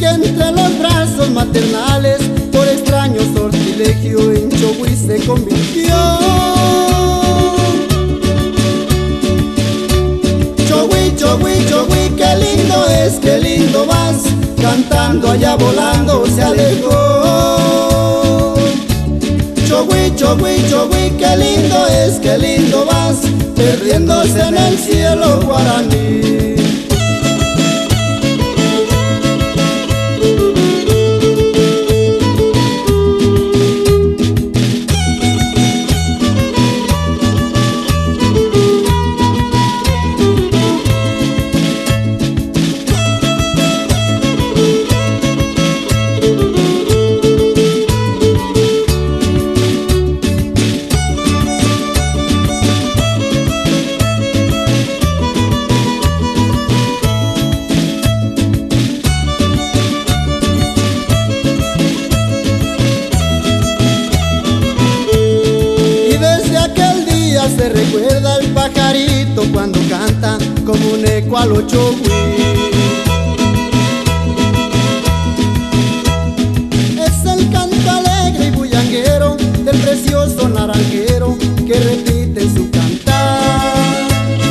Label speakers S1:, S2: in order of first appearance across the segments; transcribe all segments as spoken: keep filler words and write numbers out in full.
S1: entre los brazos maternales, por extraño sortilegio en Chogui se convirtió. Chogui, Chogui, Chogui, qué lindo es, qué lindo vas, cantando allá volando se alejó. Chogui, Chogui, Chogui, qué lindo es, qué lindo vas, perdiéndose en el cielo guaraní. Se recuerda el pajarito cuando canta como un eco a lo Chogui. Es el canto alegre y bullanguero del precioso naranjero que repite su cantar.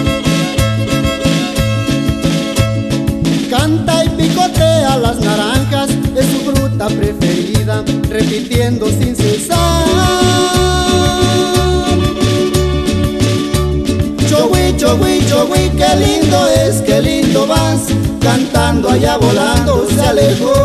S1: Canta y picotea las naranjas, es su fruta preferida, repitiendo sin cesar. Chogui, Chogui, qué lindo es, qué lindo vas, cantando allá volando se alejó.